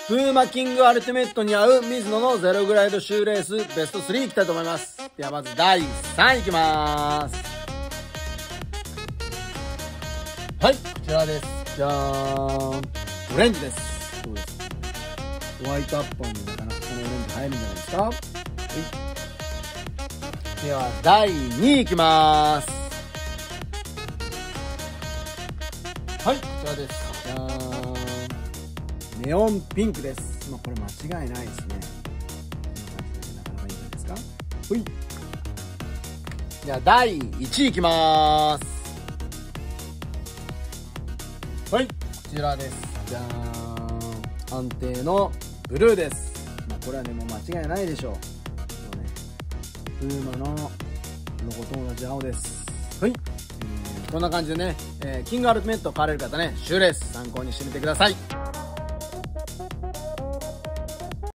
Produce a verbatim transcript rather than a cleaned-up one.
プーマキングアルティメットに合うミズノのゼログライドシューレースベストスリーいきたいと思います。ではまずだいさんいいきまーす。はい、こちらです。じゃーん。オレンジです。どうですか？ホワイトアッパーになかなかこのオレンジ入るんじゃないですか？はい。ではだいにいいきまーす。はい、こちらです。じゃーん。ネオンピンクです。まあこれ間違いないですね。こんな感じでなかなかいいんじゃないですか。ほい。じゃあだいいちいいきまーす。はい、こちらです。じゃーん。安定のブルーです。まあこれはねもう間違いないでしょう。そうね、プーマのロゴと同じ青です。はい。こんな感じでね、えー、キングアルティメット買われる方ね、シューレース参考にしてみてください。